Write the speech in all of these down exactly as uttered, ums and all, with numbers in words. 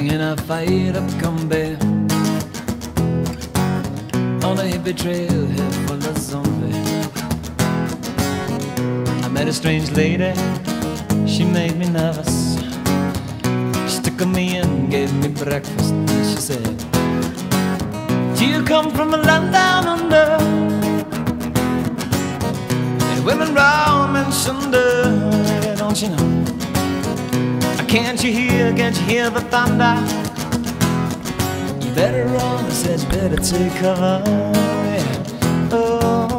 Living in a fired up combat on a hippie trail head full of zombies. I met a strange lady, she made me nervous. She took me in, gave me breakfast. She said, do you come from a land down under? And women round and sunder, don't you know? Can't you hear, can't you hear the thunder? You better run, I said you better take cover, yeah. Oh.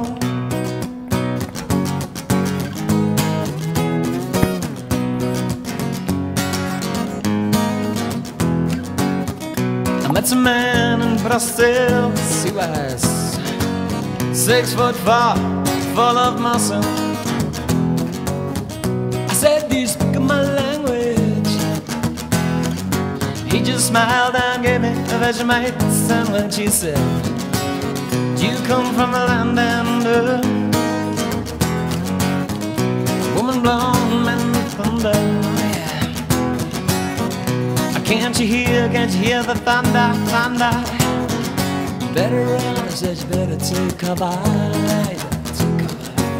I met some man in Brussels, he was six foot four, full of muscle. I said, do you speak my language? He just smiled and gave me a Vegemite sandwich. He said, do you come from the land and uh, woman blonde and thunder, yeah. Can't you hear, can't you hear the thunder, thunder? You better run, I said you better take cover, you better take cover.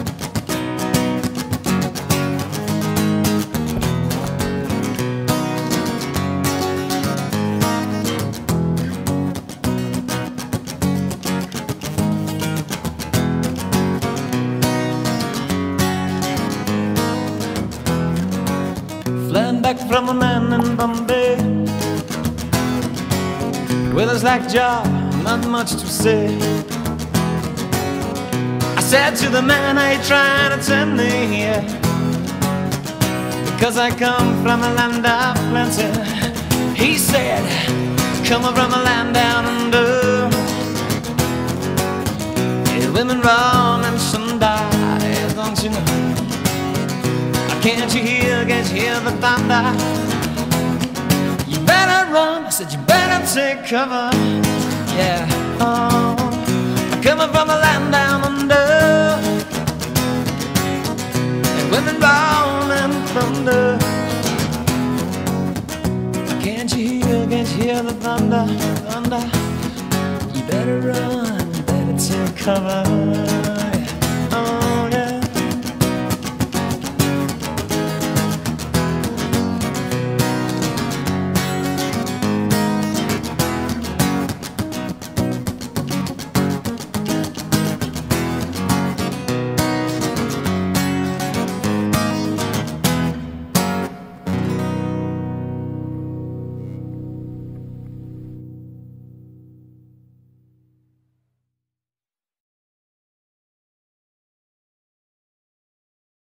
Flying back from a man in Bombay, weather's like jaw, not much to say. I said to the man, are you trying to tempt me here? Because I come from a land of plenty. He said, come from a land down under. Yeah, women run and some die, don't you know? Can't you hear, can't you hear the thunder? You better run, I said you better take cover, yeah. Oh, I'm coming from a land down under, and women round and thunder. Can't you hear, can't you hear the thunder, thunder? You better run, you better take cover.